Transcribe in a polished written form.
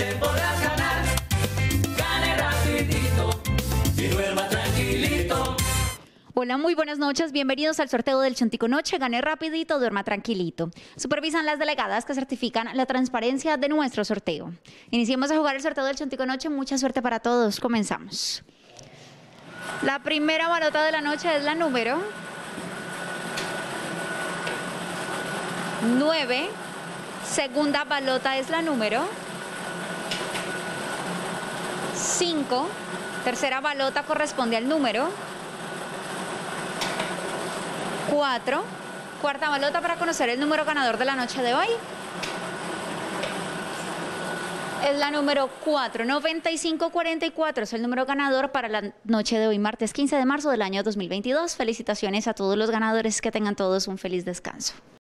noche podrás ganar. Gane rapidito y duerma tranquilito. Hola, muy buenas noches. Bienvenidos al sorteo del Chontico Noche. Gane rapidito, duerma tranquilito. Supervisan las delegadas que certifican la transparencia de nuestro sorteo. Iniciemos a jugar el sorteo del Chontico Noche. Mucha suerte para todos. Comenzamos. La primera balota de la noche es la número 9. Segunda balota es la número 5. Tercera balota corresponde al número 4. Cuarta balota para conocer el número ganador de la noche de hoy. Es la número 4. 9544 es el número ganador para la noche de hoy, martes 15 de marzo del año 2022. Felicitaciones a todos los ganadores, que tengan todos un feliz descanso.